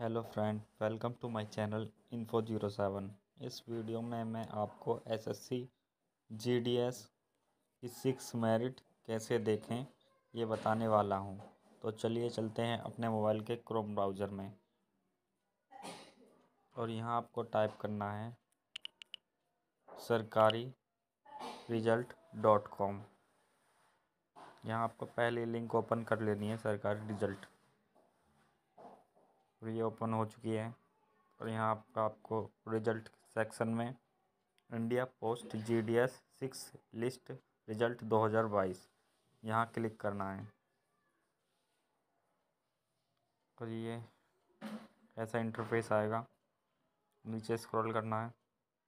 Hello friend, welcome to my channel Info07। इस video में मैं आपको एसएससी जीडीएस की 6 मेरिट कैसे देखें ये बताने वाला हूं। तो चलिए चलते हैं अपने मोबाइल के क्रोम ब्राउज़र में और यहां आपको टाइप करना है sarkari-result.com। यहाँ आपको पहले लिंक ओपन कर लेनी है सरकारी रिजल्ट, और ये ओपन हो चुकी है। और यहाँ आपको रिजल्ट सेक्शन में India post GDS 6 list result 2022 यहाँ क्लिक करना है। और ये ऐसा इंटरफेस आएगा, नीचे स्क्रॉल करना है।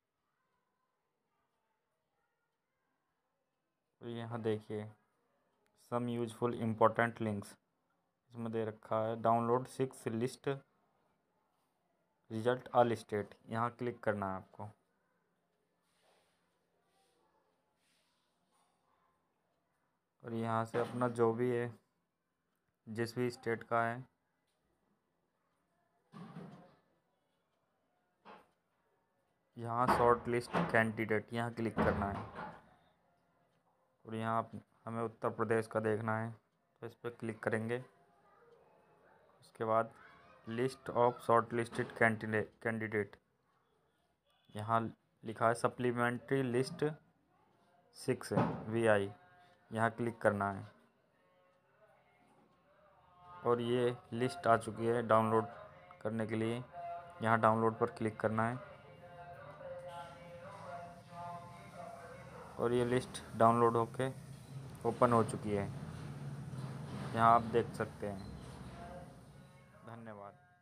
और यहाँ देखिए सम यूजफुल इम्पोर्टेंट लिंक्स इसमें दे रखा है। Download 6 list result all state, यहाँ क्लिक करना है आपको। और यहाँ से अपना जो भी है, जिस भी स्टेट का है, यहाँ शॉर्ट लिस्ट कैंडिडेट यहाँ क्लिक करना है। और यहाँ हमें उत्तर प्रदेश का देखना है, तो इस पर क्लिक करेंगे। उसके बाद list of short listed candidate यहाँ लिखा है सप्लीमेंट्री लिस्ट 6 VI, यहाँ क्लिक करना है। और ये लिस्ट आ चुकी है डाउनलोड करने के लिए, यहाँ डाउनलोड पर क्लिक करना है। और ये लिस्ट डाउनलोड होके ओपन हो चुकी है, यहाँ आप देख सकते हैं। धन्यवाद।